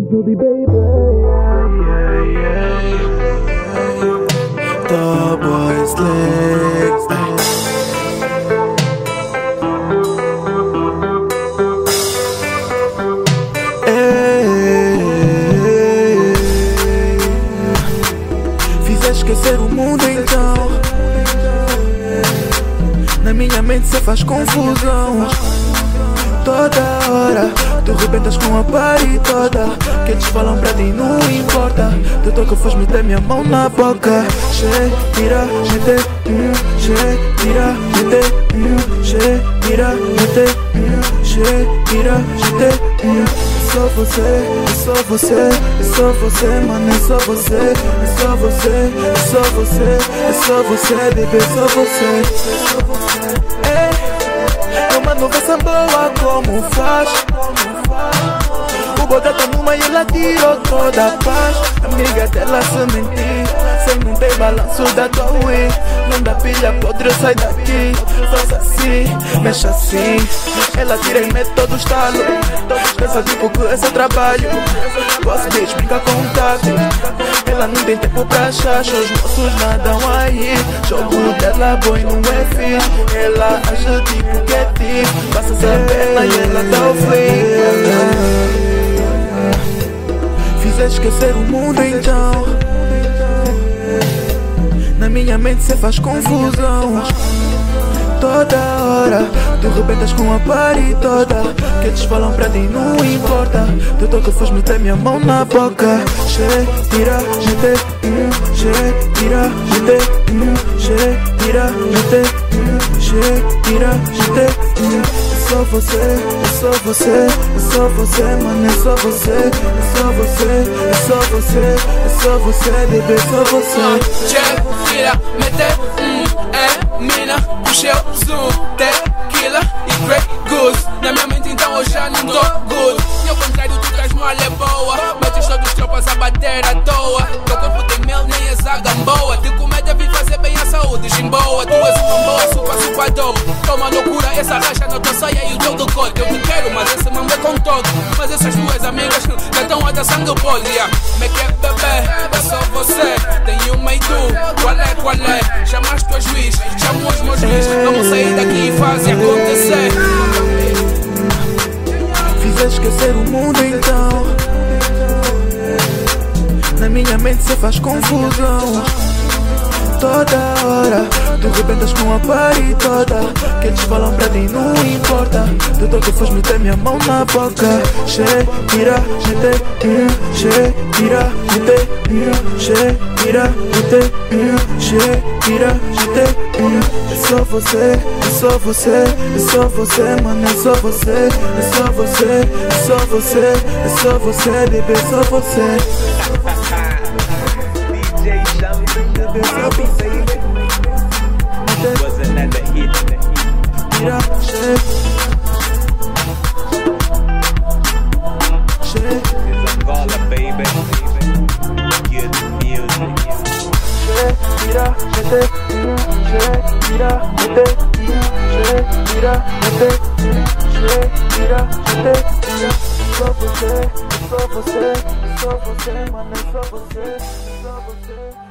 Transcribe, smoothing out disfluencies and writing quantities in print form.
Judy, baby. The boys legs. Fiz esquecer o mundo então. Na minha mente cê faz confusão. Toda hora tu rebentas com a party toda. Que eles falam pra ti não importa. Tu toca faz meter minha mão na boca. Tira, meter, tira, meter, tira, meter, tira, meter. Só você, é só você, é só você, mano, é só você, é só você, é só você, é só você, bebê, é só você. Meu mano vê essa boa como faz. O bota tá numa e ela tirou toda a paz. Amiga dela se mentir, sem não ter balanço da tua Wii. Não dá pilha, podre, sai daqui. Faz assim, mexe assim. Ela tira em mete todo o estalo. Todos pensam tipo que esse é trabalho. Posso bitch, brinca com o tato. Ela não tem tempo pra achar. Os moços nadam aí. Jogo dela boy não é fixe. Ela acha tipo que é tipo. Passa essa perna e ela tá o flim. Fiz esquecer o mundo então. Na minha mente cê faz confusão. Toda hora tu rebentas com a party toda. Que eles falam pra ti não importa. Tu toca faz meter minha mão na boca. Tira, meter, tira, meter, tira, meter, tira, meter. É só você, é só você, é só você, mano, é só você, é só você, é só você, é só você, bebê, é só você. Tira, meter, mina, puxa o zoom, tequila e Grey Goose. Na minha mente então eu já não tô good. E ao contrário tu traz mole é boa. Metes todos os tropas a bater à toa. Teu corpo tem mel, nem és a gamboa. De comédia vim fazer bem a saúde, jimboa. Tu és uma boa, super dom. Toma loucura, essa racha na tua saia e o teu decote. Eu te quero, mas esse mambo é com todo. Mas essas tuas amigas já estão a dar sangue pole. Me quer bebê, é só você. Tem uma e tu, qual é? Chamaste o juiz, chamo os meus juiz. Vamos sair daqui e fazer acontecer. Fiz esquecer o mundo então. Na minha mente cê faz confusão. Toda hora tu rebentas com a party toda. Que eles falam pra ti não importa. Tu toca faz meter minha mão na boca. Tira, meter, tira, meter, tira, meter, tira, meter. É só você, é só você, é só você, mano, é só você, é só você, é só você, é só você, bebê, é só você. DJ Jumping, was another hit. Tira, It's Angola, baby. Good music. tira, meter, tira, meter, tira, meter, tira, meter. Só você, só você, só você, mano, é só você, só você.